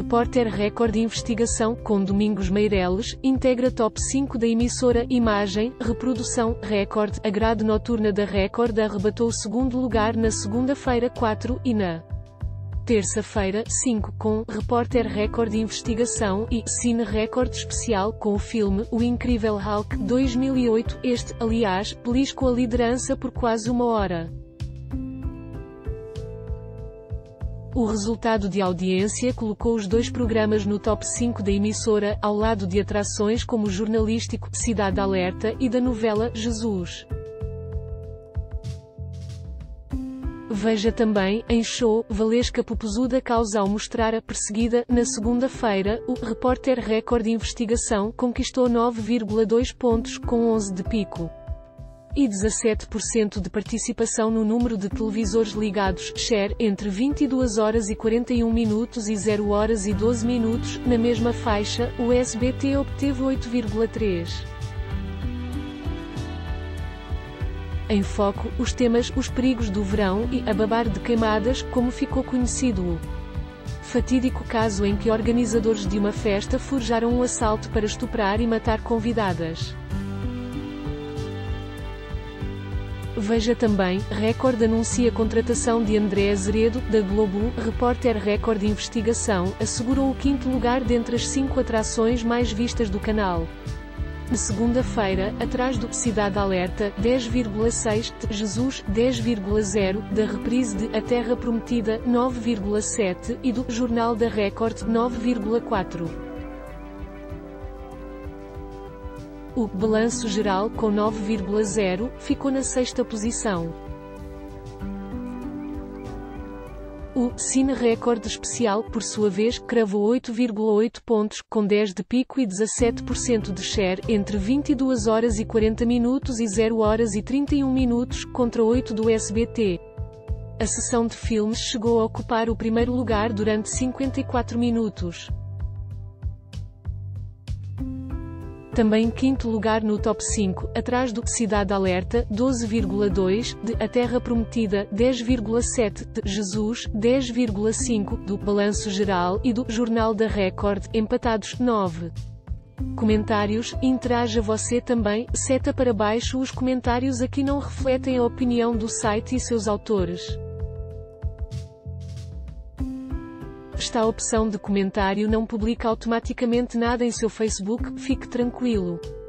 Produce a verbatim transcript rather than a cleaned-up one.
Repórter Record Investigação, com Domingos Meireles, integra top cinco da emissora. Imagem, reprodução, Record. A grade noturna da Record arrebatou o segundo lugar na segunda-feira quatro e na terça-feira cinco, com Repórter Record Investigação e Cine Record Especial, com o filme O Incrível Hulk dois mil e oito. Este, aliás, beliscou a liderança por quase uma hora. O resultado de audiência colocou os dois programas no top cinco da emissora, ao lado de atrações como o jornalístico Cidade Alerta e da novela Jesus. Veja também, em show, Valesca Popozuda causa ao mostrar a perseguida. Na segunda-feira, o Repórter Record Investigação conquistou nove vírgula dois pontos, com onze de pico e dezassete por cento de participação no número de televisores ligados. Share, entre vinte e duas horas e quarenta e um minutos e zero horas e doze minutos. Na mesma faixa, o S B T obteve oito vírgula três. Em foco, os temas Os Perigos do Verão e A Babar de Queimadas, como ficou conhecido o fatídico caso em que organizadores de uma festa forjaram um assalto para estuprar e matar convidadas. Veja também, Record anuncia contratação de André Azeredo, da Globo. Repórter Record Investigação assegurou o quinto lugar dentre as cinco atrações mais vistas do canal. Na segunda-feira, atrás do Cidade Alerta, dez vírgula seis, de Jesus, dez vírgula zero, da reprise de A Terra Prometida, nove vírgula sete, e do Jornal da Record, nove vírgula quatro. O Balanço Geral, com nove vírgula zero, ficou na sexta posição. O Cine Record Especial, por sua vez, cravou oito vírgula oito pontos, com dez de pico e dezassete por cento de share, entre vinte e duas horas e quarenta minutos e zero horas e trinta e um minutos, contra oito do S B T. A sessão de filmes chegou a ocupar o primeiro lugar durante cinquenta e quatro minutos. Também quinto lugar no top cinco, atrás do Cidade Alerta, doze vírgula dois, de A Terra Prometida, dez vírgula sete, de Jesus, dez vírgula cinco, do Balanço Geral e do Jornal da Record, empatados, nove. Comentários, interaja você também, seta para baixo. Os comentários aqui não refletem a opinião do site e seus autores. Esta opção de comentário não publica automaticamente nada em seu Facebook, fique tranquilo.